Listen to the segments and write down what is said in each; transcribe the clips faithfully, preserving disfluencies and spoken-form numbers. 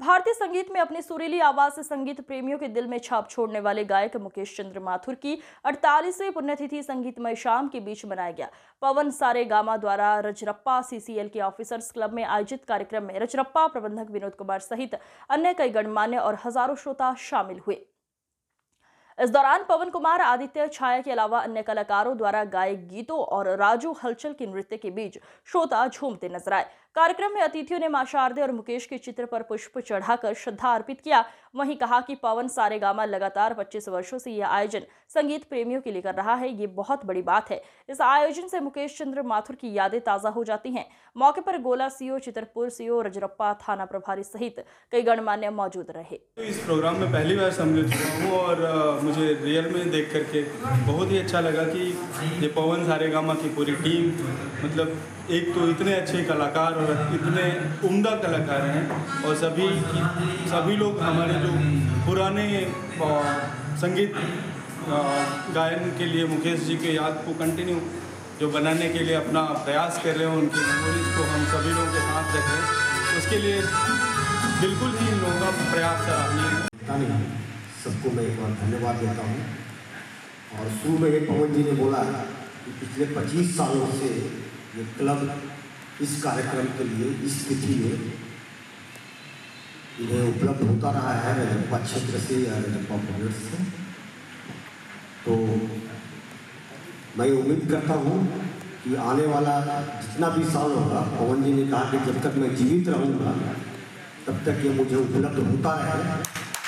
भारतीय संगीत में अपनी सुरीली आवाज से संगीत प्रेमियों के दिल में छाप छोड़ने वाले गायक मुकेश चंद्र माथुर की अड़तालीसवीं पुण्यतिथि संगीतमय शाम के बीच मनाया गया। पवन सारेगामा द्वारा रजरप्पा सीसीएल के ऑफिसर्स क्लब में आयोजित कार्यक्रम में रजरप्पा प्रबंधक विनोद कुमार सहित अन्य कई गणमान्य और हजारों श्रोता शामिल हुए। इस दौरान पवन कुमार, आदित्य छाया के अलावा अन्य कलाकारों द्वारा गाए गीतों और राजू हलचल के नृत्य के बीच श्रोता झूमते नजर आए। कार्यक्रम में अतिथियों ने मां शारदे और मुकेश के चित्र पर पुष्प चढ़ाकर श्रद्धा अर्पित किया। वहीं कहा कि पवन सारेगामा लगातार पच्चीस वर्षों से यह आयोजन संगीत प्रेमियों के लिए कर रहा है। ये बहुत बड़ी बात है। इस आयोजन से मुकेश चंद्र माथुर की यादें ताजा हो जाती हैं। मौके पर गोला सीओ, चित्रपुर सीओ, रजरप्पा थाना प्रभारी सहित कई गणमान्य मौजूद रहे। इस प्रोग्राम में पहली बार सम्मिलित हुआ हूँ और uh, मुझे रियल में देख करके बहुत ही अच्छा लगा कि ये पवन सारेगामा की पूरी टीम, मतलब एक तो इतने अच्छे कलाकार और इतने उम्दा कलाकार हैं और सभी सभी लोग हमारे जो पुराने संगीत गायन के लिए मुकेश जी के याद को कंटिन्यू जो बनाने के लिए अपना प्रयास कर रहे हैं, उनकी मेमोरीज को हम सभी लोगों के साथ रख रहे हैं, उसके लिए बिल्कुल ही इन लोगों का प्रयास सराहनीय है। सबको मैं एक बार धन्यवाद देता हूँ। और शुरू में एक पवन जी ने बोला कि पिछले पच्चीस सालों से ये क्लब इस कार्यक्रम के लिए इस तिथि में इन्हें उपलब्ध होता रहा है रजरप्पा क्षेत्र से या रजरप्पा प्रोजेक्ट से। तो मैं उम्मीद करता हूँ कि आने वाला जितना भी साल होगा, पवन जी ने कहा कि जब तक मैं जीवित रहूँगा तब तक ये मुझे उपलब्ध होता रहे।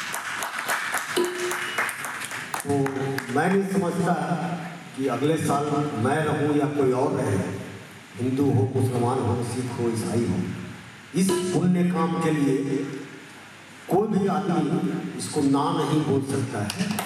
तो मैं नहीं समझता कि अगले साल मैं रहूं या कोई और रहे, हिंदू हो, मुसलमान हो, सिख हो, ईसाई हो, इस पुण्य काम के लिए कोई भी आदमी इसको ना नहीं बोल सकता है।